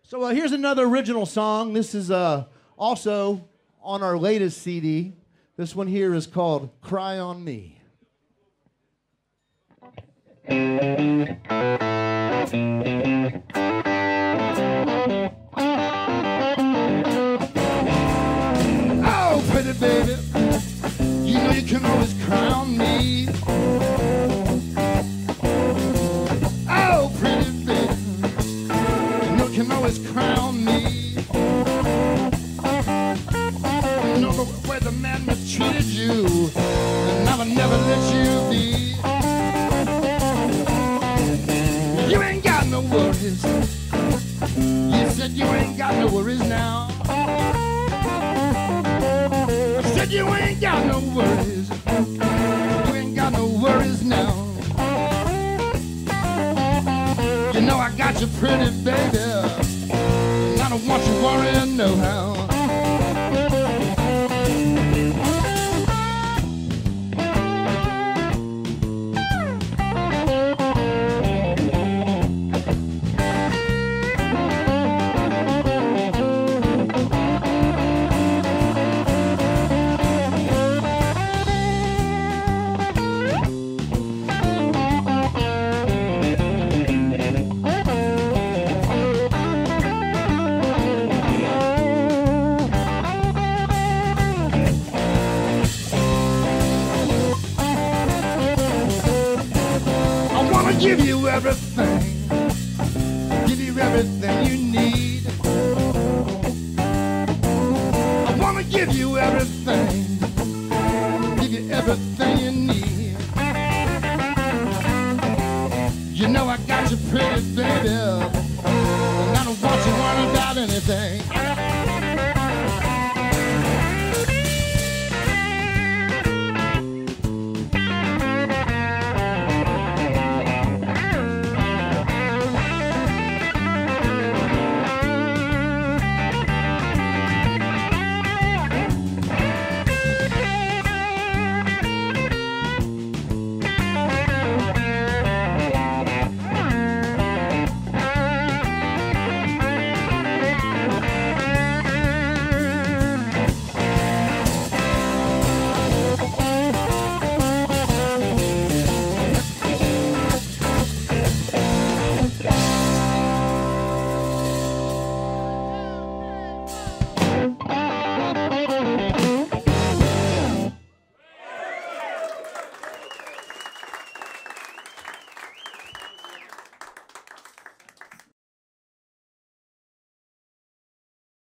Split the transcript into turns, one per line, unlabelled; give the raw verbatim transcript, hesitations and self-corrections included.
So uh, here's another original song. This is uh, also on our latest C D. This one here is called Cry on Me.
Oh, pretty baby, you know you can always cry on me. Oh, pretty baby, you know you can always cry on me. You know the way the man mistreated you, and I will never let you be. You ain't got no worries. You said you ain't got no worries now. You said you ain't got no worries. You ain't got no worries now. You know I got you pretty, baby, and I don't want you worrying no how. Give you everything, give you everything you need. I wanna give you everything, give you everything you need. You know I got you pretty, baby, and I don't want you worrying about anything.